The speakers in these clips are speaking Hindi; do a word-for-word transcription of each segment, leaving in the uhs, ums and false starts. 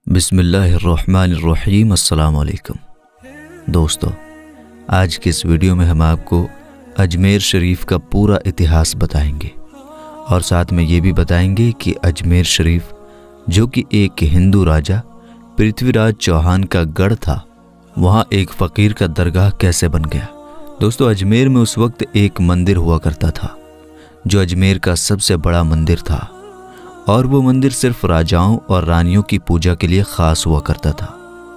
बिस्मिल्लाहिर्रहमानिर्रहीम। अस्सलाम वालेकुम दोस्तों, आज के इस वीडियो में हम आपको अजमेर शरीफ का पूरा इतिहास बताएंगे और साथ में ये भी बताएंगे कि अजमेर शरीफ जो कि एक हिंदू राजा पृथ्वीराज चौहान का गढ़ था, वहाँ एक फ़कीर का दरगाह कैसे बन गया। दोस्तों, अजमेर में उस वक्त एक मंदिर हुआ करता था जो अजमेर का सबसे बड़ा मंदिर था और वो मंदिर सिर्फ राजाओं और रानियों की पूजा के लिए ख़ास हुआ करता था।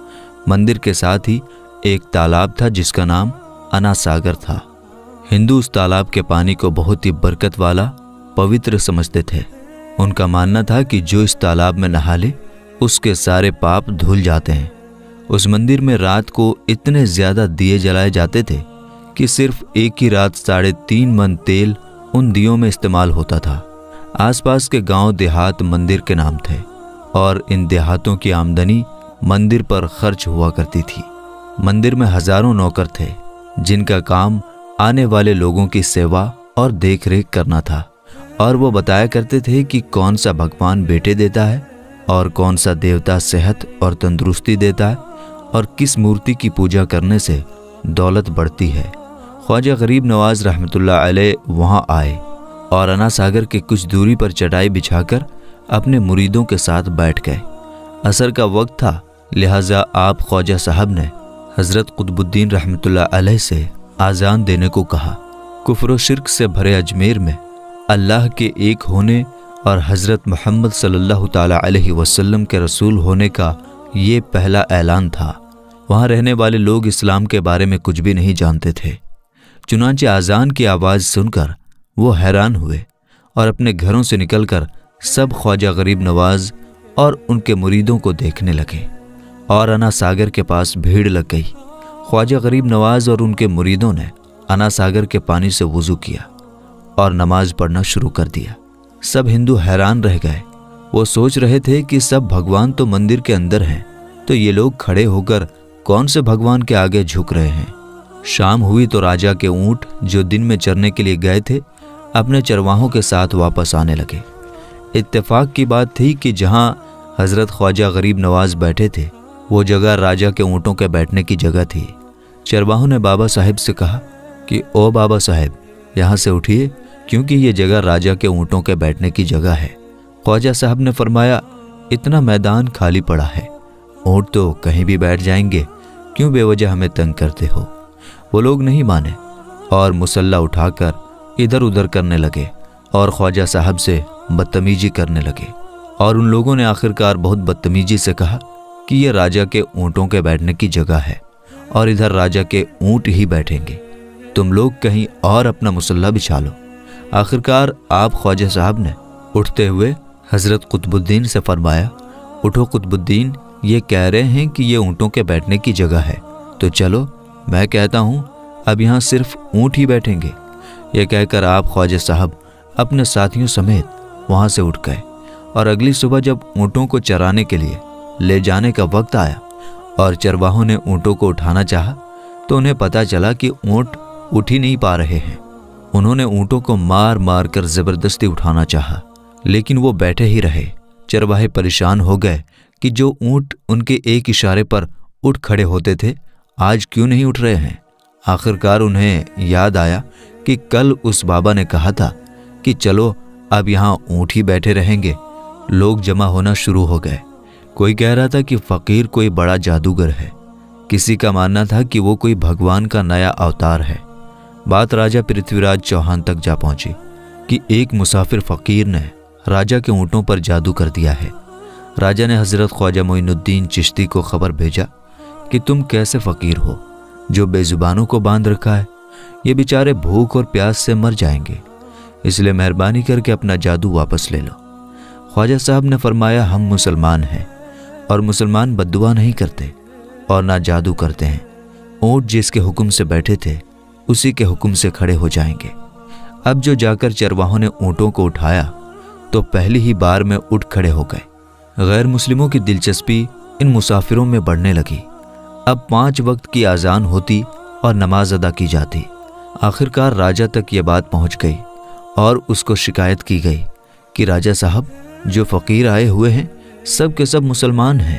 मंदिर के साथ ही एक तालाब था जिसका नाम अना सागर था। हिंदू उस तालाब के पानी को बहुत ही बरकत वाला पवित्र समझते थे। उनका मानना था कि जो इस तालाब में नहा ले उसके सारे पाप धुल जाते हैं। उस मंदिर में रात को इतने ज़्यादा दिए जलाए जाते थे कि सिर्फ एक ही रात साढ़े तीन मन तेल उन दियों में इस्तेमाल होता था। आसपास के गांव देहात मंदिर के नाम थे और इन देहातों की आमदनी मंदिर पर खर्च हुआ करती थी। मंदिर में हजारों नौकर थे जिनका काम आने वाले लोगों की सेवा और देखरेख करना था और वो बताया करते थे कि कौन सा भगवान बेटे देता है और कौन सा देवता सेहत और तंदुरुस्ती देता है और किस मूर्ति की पूजा करने से दौलत बढ़ती है। ख्वाजा गरीब नवाज रहमतुल्लाह अलैह वहाँ आए और अना सागर के कुछ दूरी पर चटाई बिछाकर अपने मुरीदों के साथ बैठ गए। असर का वक्त था, लिहाजा आप ख्वाजा साहब ने हज़रत कुतुबुद्दीन रहमतुल्लाह अलैह से आज़ान देने को कहा। कुफ्र व शिर्क से भरे अजमेर में अल्लाह के एक होने और हज़रत मोहम्मद सल्लल्लाहु ताला अलैहि वसल्लम के रसूल होने का ये पहला ऐलान था। वहाँ रहने वाले लोग इस्लाम के बारे में कुछ भी नहीं जानते थे। चुनांचे आज़ान की आवाज़ सुनकर वो हैरान हुए और अपने घरों से निकलकर सब ख्वाजा गरीब नवाज और उनके मुरीदों को देखने लगे और अना सागर के पास भीड़ लग गई। ख्वाजा गरीब नवाज और उनके मुरीदों ने अना सागर के पानी से वुज़ू किया और नमाज पढ़ना शुरू कर दिया। सब हिंदू हैरान रह गए। वो सोच रहे थे कि सब भगवान तो मंदिर के अंदर हैं, तो ये लोग खड़े होकर कौन से भगवान के आगे झुक रहे हैं। शाम हुई तो राजा के ऊँट जो दिन में चरने के लिए गए थे अपने चरवाहों के साथ वापस आने लगे। इत्तेफाक की बात थी कि जहाँ हज़रत ख्वाजा गरीब नवाज बैठे थे वो जगह राजा के ऊँटों के बैठने की जगह थी। चरवाहों ने बाबा साहब से कहा कि ओ बाबा साहब, यहाँ से उठिए क्योंकि ये जगह राजा के ऊँटों के बैठने की जगह है। ख्वाजा साहब ने फरमाया, इतना मैदान खाली पड़ा है, ऊँट तो कहीं भी बैठ जाएंगे, क्यों बेवजह हमें तंग करते हो। वो लोग नहीं माने और मुसल्ला उठाकर इधर उधर करने लगे और ख्वाजा साहब से बदतमीजी करने लगे और उन लोगों ने आखिरकार बहुत बदतमीजी से कहा कि ये राजा के ऊँटों के बैठने की जगह है और इधर राजा के ऊँट ही बैठेंगे, तुम लोग कहीं और अपना मुसल्ला बिछा लो। आखिरकार आप ख्वाजा साहब ने उठते हुए हज़रत कुतुबुद्दीन से फरमाया, उठो कुतुबुद्दीन, ये कह रहे हैं कि ये ऊँटों के बैठने की जगह है, तो चलो मैं कहता हूँ अब यहाँ सिर्फ ऊँट ही बैठेंगे। ये कहकर आप ख्वाजा साहब अपने साथियों समेत वहाँ से उठ गए और अगली सुबह जब ऊँटों को चराने के लिए ले जाने का वक्त आया और चरवाहों ने ऊँटों को उठाना चाहा तो उन्हें पता चला कि ऊँट उठ ही नहीं पा रहे हैं। उन्होंने ऊँटों को मार मार कर ज़बरदस्ती उठाना चाहा, लेकिन वो बैठे ही रहे। चरवाहे परेशान हो गए कि जो ऊँट उनके एक इशारे पर उठ खड़े होते थे आज क्यों नहीं उठ रहे हैं। आखिरकार उन्हें याद आया कि कल उस बाबा ने कहा था कि चलो अब यहाँ ऊँट ही बैठे रहेंगे। लोग जमा होना शुरू हो गए। कोई कह रहा था कि फ़कीर कोई बड़ा जादूगर है, किसी का मानना था कि वो कोई भगवान का नया अवतार है। बात राजा पृथ्वीराज चौहान तक जा पहुंची कि एक मुसाफिर फ़कीर ने राजा के ऊँटों पर जादू कर दिया है। राजा ने हज़रत ख्वाजा मोइनुद्दीन चिश्ती को खबर भेजा कि तुम कैसे फ़कीर हो जो बेजुबानों को बांध रखा है, ये बेचारे भूख और प्यास से मर जाएंगे, इसलिए मेहरबानी करके अपना जादू वापस ले लो। ख्वाजा साहब ने फरमाया, हम मुसलमान हैं और मुसलमान बद्दुआ नहीं करते और ना जादू करते हैं। ऊँट जिसके हुक्म से बैठे थे उसी के हुक्म से खड़े हो जाएंगे। अब जो जाकर चरवाहों ने ऊँटों को उठाया तो पहली ही बार में उठ खड़े हो गए। गैर मुस्लिमों की दिलचस्पी इन मुसाफिरों में बढ़ने लगी। अब पाँच वक्त की आज़ान होती और नमाज अदा की जाती। आखिरकार राजा तक ये बात पहुंच गई और उसको शिकायत की गई कि राजा साहब, जो फ़कीर आए हुए हैं सब के सब मुसलमान हैं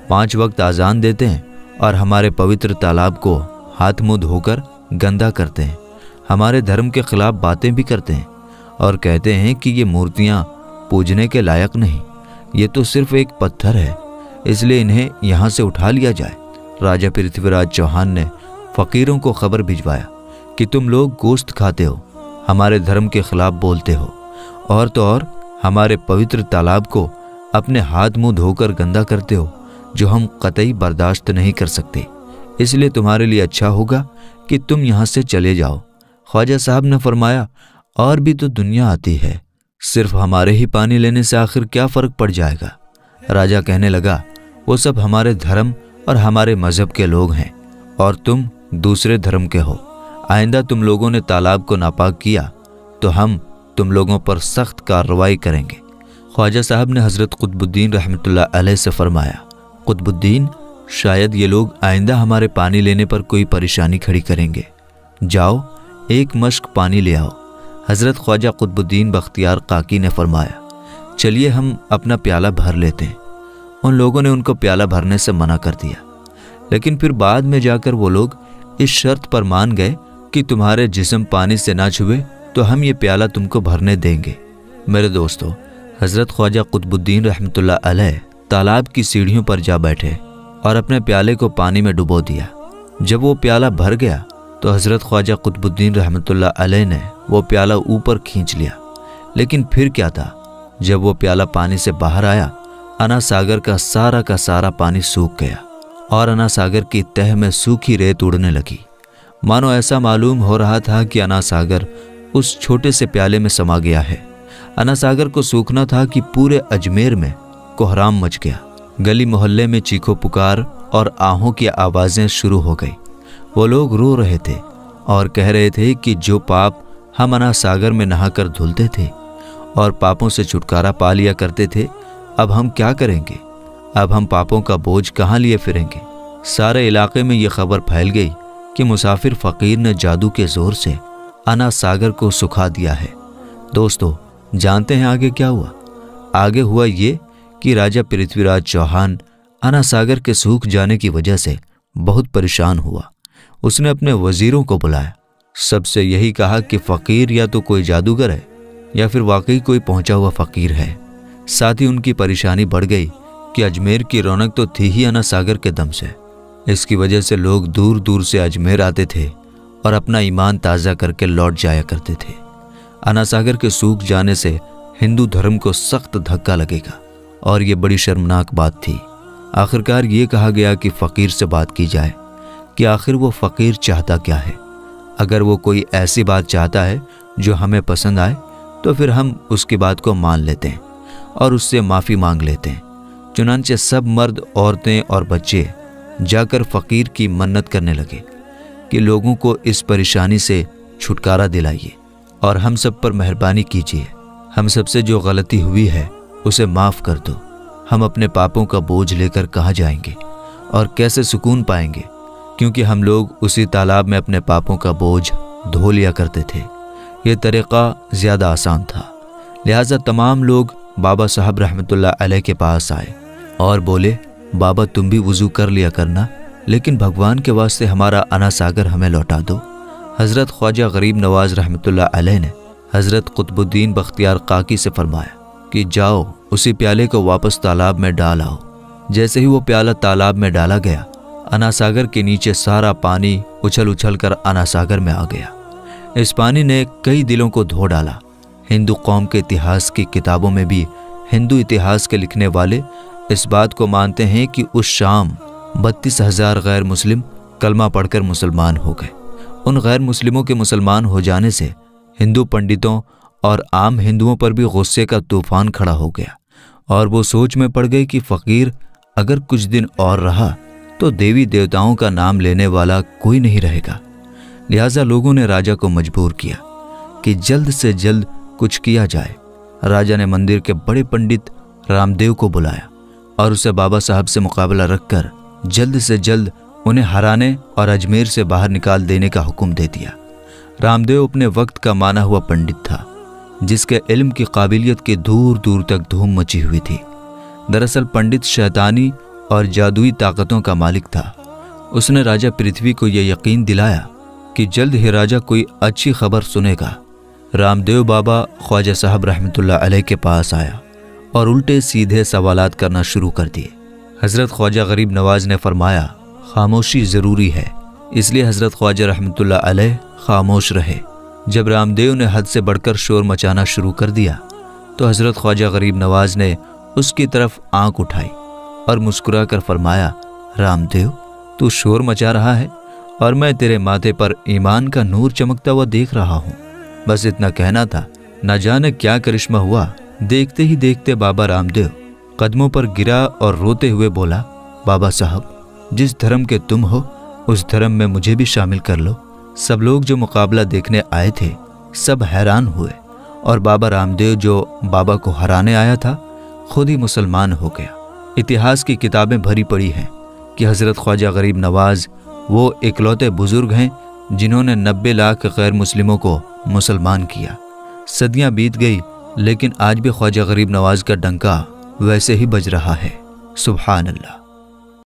पांच वक्त आज़ान देते हैं और हमारे पवित्र तालाब को हाथ मुंह धोकर गंदा करते हैं, हमारे धर्म के खिलाफ बातें भी करते हैं और कहते हैं कि ये मूर्तियां पूजने के लायक नहीं, ये तो सिर्फ एक पत्थर है, इसलिए इन्हें यहाँ से उठा लिया जाए। राजा पृथ्वीराज चौहान ने फ़कीरों को खबर भिजवाया कि तुम लोग गोश्त खाते हो, हमारे धर्म के खिलाफ बोलते हो और तो और हमारे पवित्र तालाब को अपने हाथ मुंह धोकर गंदा करते हो, जो हम कतई बर्दाश्त नहीं कर सकते। इसलिए तुम्हारे लिए अच्छा होगा कि तुम यहाँ से चले जाओ। ख्वाजा साहब ने फरमाया, और भी तो दुनिया आती है, सिर्फ हमारे ही पानी लेने से आखिर क्या फ़र्क पड़ जाएगा। राजा कहने लगा, वो सब हमारे धर्म और हमारे मज़हब के लोग हैं और तुम दूसरे धर्म के हो। आइंदा तुम लोगों ने तालाब को नापाक किया तो हम तुम लोगों पर सख्त कार्रवाई करेंगे। ख्वाजा साहब ने हज़रत कुतुबुद्दीन रहमतुल्लाह अलैह से फरमाया, कुतुबुद्दीन, शायद ये लोग आइंदा हमारे पानी लेने पर कोई परेशानी खड़ी करेंगे। जाओ एक मश्क पानी ले आओ। हज़रत ख्वाजा कुतुबुद्दीन बख्तियार काकी ने फरमाया, चलिए हम अपना प्याला भर लेते हैं। उन लोगों ने उनको प्याला भरने से मना कर दिया, लेकिन फिर बाद में जाकर वो लोग इस शर्त पर मान गए कि तुम्हारे जिस्म पानी से ना छुए तो हम ये प्याला तुमको भरने देंगे। मेरे दोस्तों, हज़रत ख्वाजा कुतुबुद्दीन रहमतुल्लाह अलैह तालाब की सीढ़ियों पर जा बैठे और अपने प्याले को पानी में डुबो दिया। जब वो प्याला भर गया तो हज़रत ख्वाजा कुतुबुद्दीन रहमतुल्लाह अलैह ने वो प्याला ऊपर खींच लिया। लेकिन फिर क्या था, जब वो प्याला पानी से बाहर आया, अना सागर का सारा का सारा पानी सूख गया और अना सागर की तह में सूखी रेत उड़ने लगी। मानो ऐसा मालूम हो रहा था कि अना सागर उस छोटे से प्याले में समा गया है। अना सागर को सूखना था कि पूरे अजमेर में कोहराम मच गया। गली मोहल्ले में चीखो पुकार और आहों की आवाज़ें शुरू हो गई। वो लोग रो रहे थे और कह रहे थे कि जो पाप हम अना सागर में नहाकर धुलते थे और पापों से छुटकारा पा लिया करते थे, अब हम क्या करेंगे? अब हम पापों का बोझ कहाँ लिए फिरेंगे? सारे इलाके में ये खबर फैल गई कि मुसाफिर फ़कीर ने जादू के ज़ोर से अना सागर को सुखा दिया है। दोस्तों, जानते हैं आगे क्या हुआ? आगे हुआ ये कि राजा पृथ्वीराज चौहान अना सागर के सूख जाने की वजह से बहुत परेशान हुआ। उसने अपने वजीरों को बुलाया, सबसे यही कहा कि फ़कीर या तो कोई जादूगर है या फिर वाकई कोई पहुंचा हुआ फ़कीर है। साथ ही उनकी परेशानी बढ़ गई कि अजमेर की रौनक तो थी ही अना सागर के दम से। इसकी वजह से लोग दूर दूर से अजमेर आते थे और अपना ईमान ताज़ा करके लौट जाया करते थे। अना सागर के सूख जाने से हिंदू धर्म को सख्त धक्का लगेगा और ये बड़ी शर्मनाक बात थी। आखिरकार ये कहा गया कि फ़कीर से बात की जाए कि आखिर वो फ़कीर चाहता क्या है। अगर वो कोई ऐसी बात चाहता है जो हमें पसंद आए तो फिर हम उसकी बात को मान लेते हैं और उससे माफ़ी मांग लेते हैं। चुनांचे सब मर्द, औरतें और बच्चे जाकर फ़कीर की मन्नत करने लगे कि लोगों को इस परेशानी से छुटकारा दिलाइए और हम सब पर मेहरबानी कीजिए। हम सबसे जो गलती हुई है उसे माफ़ कर दो। हम अपने पापों का बोझ लेकर कहाँ जाएंगे और कैसे सुकून पाएंगे, क्योंकि हम लोग उसी तालाब में अपने पापों का बोझ धो लिया करते थे। ये तरीक़ा ज़्यादा आसान था। लिहाजा तमाम लोग बाबा साहब रहमतुल्लाह अलैह के पास आए और बोले, बाबा तुम भी वज़ू कर लिया करना, लेकिन भगवान के वास्ते हमारा अना सागर हमें लौटा दो। हज़रत ख्वाजा गरीब नवाज रहमतुल्लाह अलैह ने हज़रत कुतुबुद्दीन बख्तियार काकी से फरमाया कि जाओ उसी प्याले को वापस तालाब में डाल आओ। जैसे ही वो प्याला तालाब में डाला गया, अना सागर के नीचे सारा पानी उछल उछल कर अना सागर में आ गया। इस पानी ने कई दिलों को धो डाला। हिंदू कौम के इतिहास की किताबों में भी हिंदू इतिहास के लिखने वाले इस बात को मानते हैं कि उस शाम बत्तीस हजार गैर मुस्लिम कलमा पढ़कर मुसलमान हो गए। उन गैर मुस्लिमों के मुसलमान हो जाने से हिंदू पंडितों और आम हिंदुओं पर भी गुस्से का तूफान खड़ा हो गया और वो सोच में पड़ गए कि फ़कीर अगर कुछ दिन और रहा तो देवी देवताओं का नाम लेने वाला कोई नहीं रहेगा। लिहाजा लोगों ने राजा को मजबूर किया कि जल्द से जल्द कुछ किया जाए। राजा ने मंदिर के बड़े पंडित रामदेव को बुलाया और उसे बाबा साहब से मुकाबला रखकर जल्द से जल्द उन्हें हराने और अजमेर से बाहर निकाल देने का हुक्म दे दिया। रामदेव अपने वक्त का माना हुआ पंडित था, जिसके इल्म की काबिलियत के दूर दूर तक धूम मची हुई थी। दरअसल पंडित शैतानी और जादुई ताकतों का मालिक था। उसने राजा पृथ्वी को यह यकीन दिलाया कि जल्द ही राजा कोई अच्छी खबर सुनेगा। रामदेव बाबा ख्वाजा साहब रहमतुल्लाह अलैह के पास आया और उल्टे सीधे सवालात करना शुरू कर दिए। हज़रत ख्वाजा गरीब नवाज ने फरमाया, खामोशी ज़रूरी है, इसलिए हज़रत ख्वाजा रहमतुल्लाह अलैह खामोश रहे। जब रामदेव ने हद से बढ़कर शोर मचाना शुरू कर दिया तो हज़रत ख्वाजा गरीब नवाज ने उसकी तरफ आंख उठाई और मुस्कुरा कर फरमाया, रामदेव, तू शोर मचा रहा है और मैं तेरे माथे पर ईमान का नूर चमकता हुआ देख रहा हूँ। बस इतना कहना था, न जाने क्या करिश्मा हुआ। देखते ही देखते बाबा रामदेव कदमों पर गिरा और रोते हुए बोला, बाबा साहब, जिस धर्म के तुम हो उस धर्म में मुझे भी शामिल कर लो। सब लोग जो मुकाबला देखने आए थे सब हैरान हुए और बाबा रामदेव जो बाबा को हराने आया था खुद ही मुसलमान हो गया। इतिहास की किताबें भरी पड़ी हैं कि हज़रत ख्वाजा गरीब नवाज वो इकलौते बुजुर्ग हैं जिन्होंने नब्बे लाख गैर मुस्लिमों को मुसलमान किया। सदियां बीत गई लेकिन आज भी ख्वाजा गरीब नवाज का डंका वैसे ही बज रहा है। सुभान अल्लाह।